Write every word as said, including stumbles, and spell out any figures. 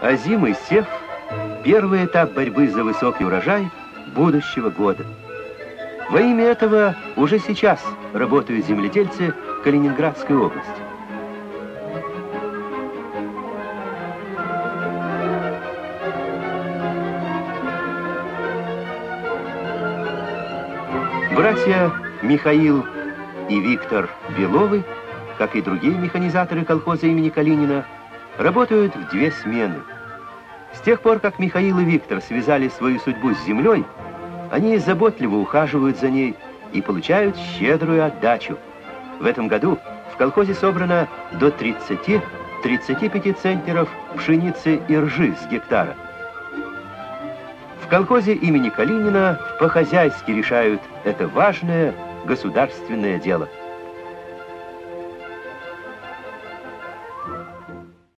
Озимый сев – первый этап борьбы за высокий урожай будущего года. Во имя этого уже сейчас работают земледельцы Калининградской области. Братья Михаил и Виктор Беловы, как и другие механизаторы колхоза имени Калинина, работают в две смены. С тех пор, как Михаил и Виктор связали свою судьбу с землей, они заботливо ухаживают за ней и получают щедрую отдачу. В этом году в колхозе собрано до тридцати-тридцати пяти центнеров пшеницы и ржи с гектара. В колхозе имени Калинина по-хозяйски решают это важное государственное дело.